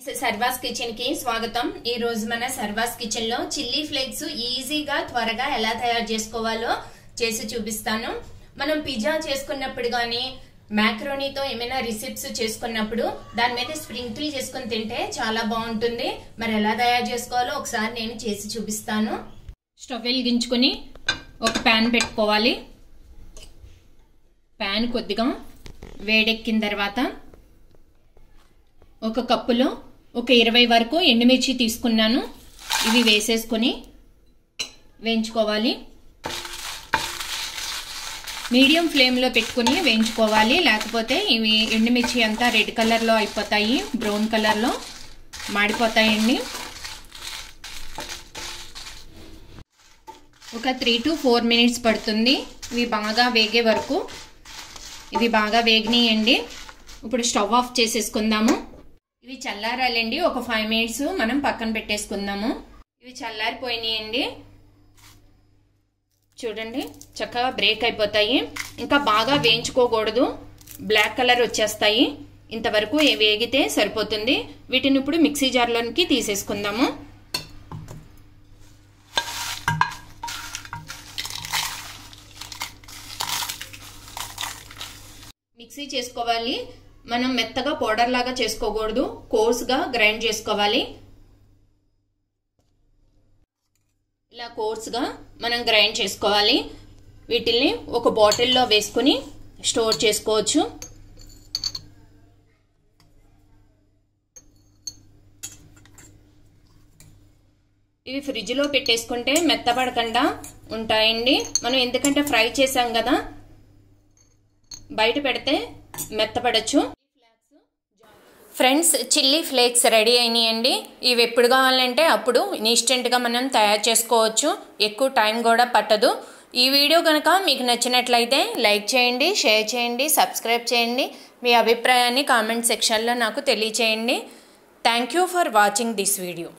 సర్వాస్ kitchen కి స్వాగతం। ఈ రోజు మన సర్వాస్ కిచెన్ లో చిల్లీ ఫ్లేక్స్ ఈజీగా త్వరగా ఎలా తయారు చేసుకోవాలో చేసి చూపిస్తాను। మనం పిజ్జా చేసుకున్నప్పుడు గానీ మాకరోనీతో ఏమైనా రెసిపీస్ చేసుకున్నప్పుడు దాని మీద స్ప్రింకిల్ చేసుకొని తింటే చాలా బాగుంటుంది। మరి ఎలా తయారు చేసుకోవాలో ఒకసారి నేను చేసి చూపిస్తాను। స్టవ్ వెలిగించుకొని ఒక పాన్ పెట్టుకోవాలి। పాన్ కొద్దిగా వేడెక్కిన తర్వాత ఒక కప్పులో ఒక 20 వరకు ఎండుమిర్చి తీసుకున్నాను। ఇవి వేసేసుకొని వేయించుకోవాలి। మీడియం ఫ్లేమ్ లో పెట్టుకొని వేయించుకోవాలి, లేకపోతే ఇవి ఎండుమిర్చి అంతా రెడ్ కలర్ లో అయిపోతాయి, బ్రౌన్ కలర్ లో మాడిపోతాయండి। ఒక 3 to 4 మినిట్స్ పడుతుంది ఇవి బాగా వేగే వరకు। ఇవి బాగా వేగనియండి। ఇప్పుడు స్టవ్ ఆఫ్ చేసేసుకుందాము। ఇవి చల్లారాలండి, ఒక 5 మినిట్స్ మనం పక్కన పెట్టేసుకుందాము। ఇవి చల్లారిపోయినాయండి, చూడండి చక్కగా బ్రేక్ అయిపోతాయి। ఇంకా బాగా వేయించుకోకూడదు, బ్లాక్ కలర్ వచ్చేస్తాయి, ఇంతవరకు వేగితే సరిపోతుంది। వీటిని ఇప్పుడు మిక్సీ జార్లోనికి తీసేసుకుందాము। మిక్సీ చేసుకోవాలి, మనం మెత్తగా పౌడర్ లాగా చేసుకోకూడదు, కోర్స్గా గ్రైండ్ చేసుకోవాలి। ఇలా కోర్స్గా మనం గ్రైండ్ చేసుకోవాలి। వీటిని ఒక బాటిల్లో వేసుకుని స్టోర్ చేసుకోవచ్చు। ఇవి ఫ్రిడ్జ్లో పెట్టేసుకుంటే మెత్తపడకుండా ఉంటాయండి। మనం ఎందుకంటే ఫ్రై చేసాం కదా, బయట పెడితే మెత్తపడచ్చు। ఫ్రెండ్స్, చిల్లీ ఫ్లేక్స్ రెడీ అయినాయండి। ఇవి ఎప్పుడు కావాలంటే అప్పుడు ఇన్స్టెంట్గా మనం తయారు చేసుకోవచ్చు, ఎక్కువ టైం కూడా పట్టదు। ఈ వీడియో కనుక మీకు నచ్చినట్లయితే లైక్ చేయండి, షేర్ చేయండి, సబ్స్క్రైబ్ చేయండి। మీ అభిప్రాయాన్ని కామెంట్ సెక్షన్లో నాకు తెలియచేయండి। Thank you for watching this video.